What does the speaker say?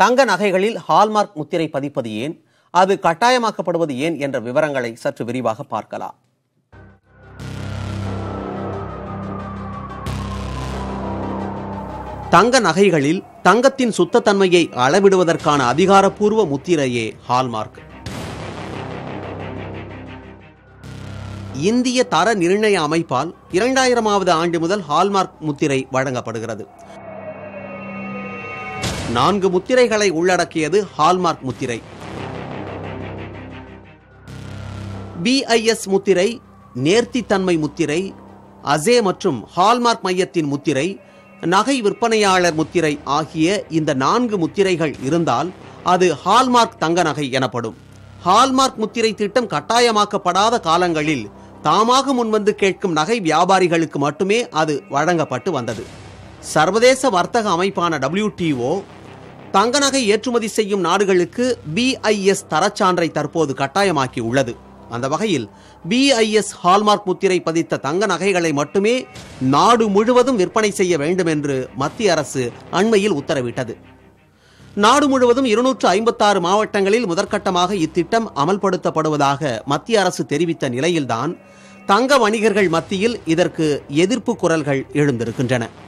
தங்க நகைகளில் ஹால்மார்க் முத்திரை பதிப்பது ஏன், அது கட்டாயமாக்கப்படுவது ஏன் என்ற விவரங்களை சற்று விரிவாக பார்க்கலாம். தங்க நகைகளில் தங்கத்தின் சுத்தத்தன்மையை அளவிடுவதற்கான அதிகாரப்பூர்வ முத்திரையே ஹால்மார்க். இந்திய தர நிர்ணய அமைப்பால் 2000வது ஆண்டு முதல் ஹால்மார்க் முத்திரை வழங்கப்படுகிறது. 4 முத்திரைகளை உள்ளடக்கியது ஹால்மார்க் முத்திரை. BIS முத்திரை, நேர்த்தித்தன்மை முத்திரை, அசே மற்றும் ஹால்மார்க் மையத்தின் முத்திரை, நகை விற்பனையாளர் முத்திரை ஆகிய இந்த 4 முத்திரைகள் இருந்தால் அது ஹால்மார்க் தங்க நகை எனப்படும். ஹால்மார்க் முத்திரை திட்டம் கட்டாயமாக்கப்படாத காலங்களில் தாமாக முன்வந்து கேட்கும் நகை வியாபாரிகளுக்கு மட்டுமே அது வழங்கப்பட்டு வந்தது. சர்வதேச வர்த்தக அமைப்பான WTO தங்க நகை ஏற்றுமதி செய்யும் நாடுகளுக்கு BIS தரச்சான்றை தற்போது கட்டாயமாக்கி உள்ளது. அந்த வகையில் BIS ஹால்மார்க் முத்திரை பதித்த தங்க நகைகளை மட்டுமே நாடு முழுவதும் விற்பனை செய்ய வேண்டும் என்று மத்திய அரசு அண்மையில் உத்தரவிட்டது. நாடு முழுவதும் 256 மாவட்டங்களில் முதற்கட்டமாக இத்திட்டம் அமல்படுத்தப்படுவதாக மத்திய அரசு தெரிவித்த நிலையில்தான் தங்க வணிகர்கள் மத்தியில் இதற்கு எதிர்ப்பு குரல்கள் எழுந்திருக்கின்றன.